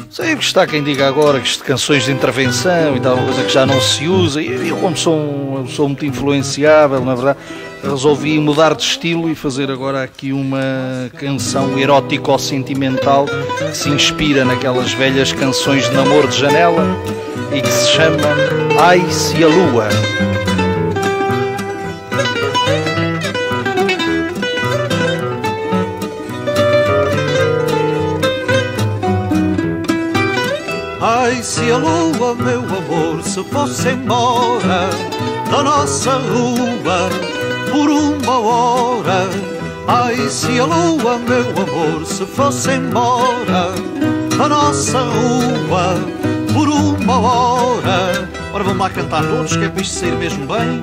Sei que está quem diga agora que isto de canções de intervenção e tal, uma coisa que já não se usa. E eu, como sou muito influenciável, na verdade, resolvi mudar de estilo e fazer agora aqui uma canção erótico-sentimental que se inspira naquelas velhas canções de namoro de janela e que se chama Ai-se a Lua. Ai, se a lua, meu amor, se fosse embora da nossa rua por uma hora. Ai, se a lua, meu amor, se fosse embora da nossa rua por uma hora. Ora, vamos lá cantar todos, que é para isto sair mesmo bem.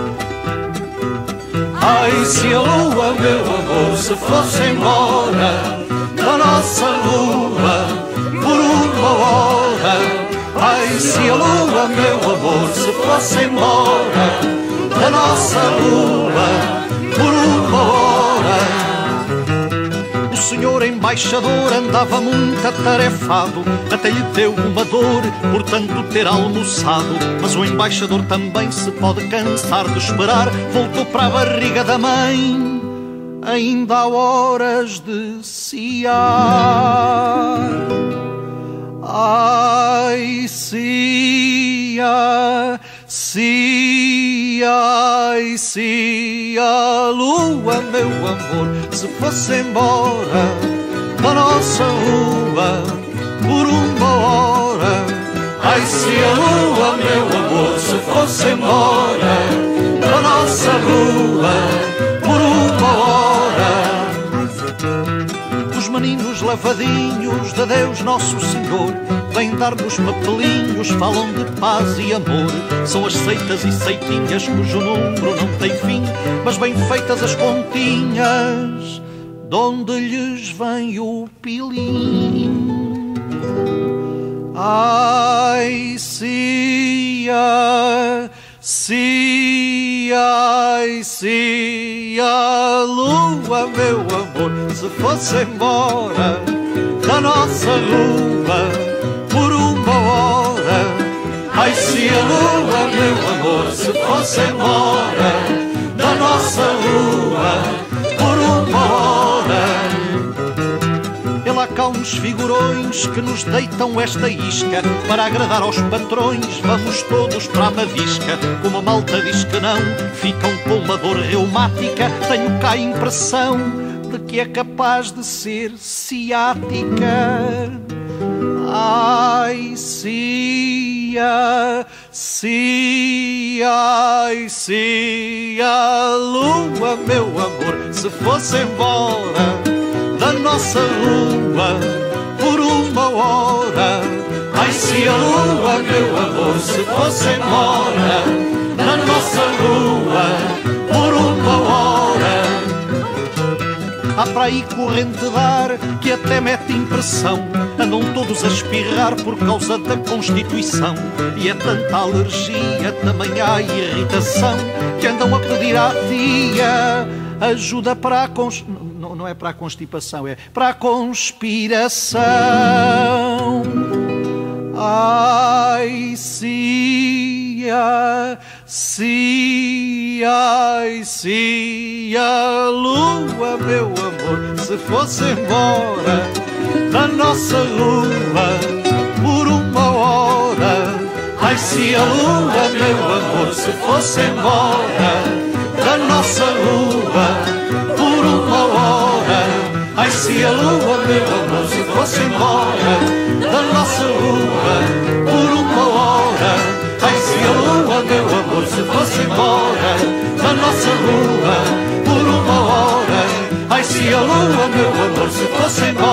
Ai, se a lua, meu amor, se fosse embora da nossa rua por uma hora. Ai, se a lua, meu amor, se fosse embora da nossa rua por uma hora. O senhor embaixador andava muito atarefado, até lhe deu uma dor por tanto ter almoçado. Mas o embaixador também se pode cansar de esperar. Voltou para a barriga da mãe, ainda há horas de ciar. Ai, cia, cia, ai, cia, lua, meu amor, se fosse embora da nossa rua por uma hora. Ai, se a lua, meu amor, se fosse embora da nossa rua por uma hora. Os meninos lavadinhos de Deus Nosso Senhor vêm dar-nos papelinhos, falam de paz e amor. São as seitas e seitinhas cujo número não tem fim, mas bem feitas as continhas, donde lhes vem o pilim. Ai, cia, cia, ai, cia, lua, meu amor, se fosse embora da nossa rua por uma hora. Ai, se a lua, meu amor, se fosse embora da nossa rua por uma hora. E lá cá uns figurões que nos deitam esta isca, para agradar aos patrões vamos todos para a mavisca. Como a malta diz que não, ficam com uma dor reumática. Tenho cá a impressão de que é capaz de ser ciática. Ai, cia, cia, ai, cia, lua, meu amor, se fosse embora da nossa rua por uma hora. Ai, se a lua, meu amor, se fosse embora da nossa rua por uma hora. Há para aí corrente de ar que até mete impressão. Andam todos a espirrar por causa da Constituição. E é tanta alergia, também há irritação, que andam a pedir à tia ajuda para a não é para a constipação, é para a conspiração. Ai, cia, cia, ai, cia, lua, meu amor, se fosse embora da nossa rua por uma hora. Ai, se a lua, meu amor, se fosse embora da nossa rua por uma hora. Ai, se a lua, meu amor, se fosse embora da nossa rua por uma hora. Ai, se a lua, meu amor, se fosse embora da nossa rua por uma hora. Ai, se a lua, meu amor, se fosse embora